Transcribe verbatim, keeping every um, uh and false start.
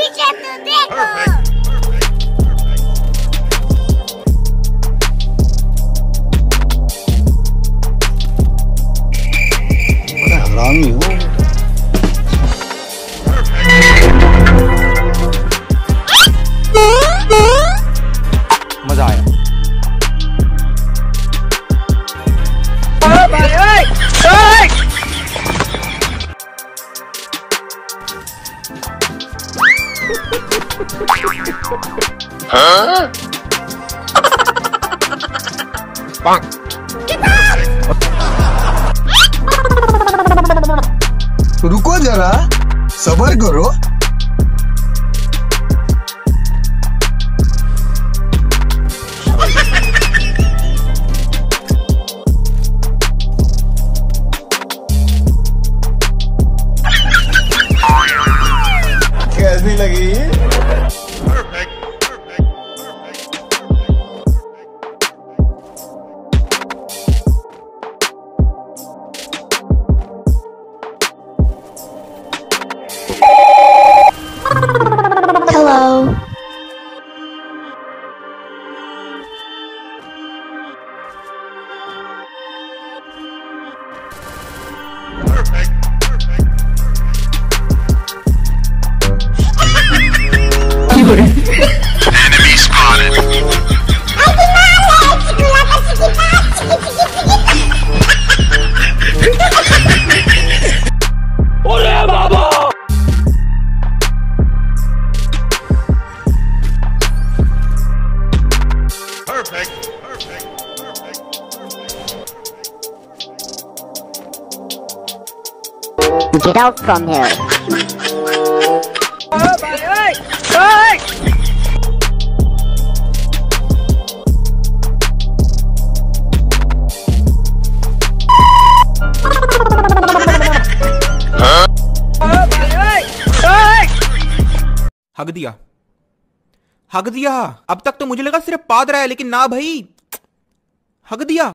पीछे तो देखो। बड़ा हरामी हो। मजा आया। हाँ? रुको जरा, सब्र करो। कैसी लगी? Hello. Enemy spotted. Olé baba! Perfect. Perfect. Perfect. Get out from here. हग दिया, हग दिया। अब तक तो मुझे लगा सिर्फ पाद रहा है, लेकिन ना भाई, हग दिया।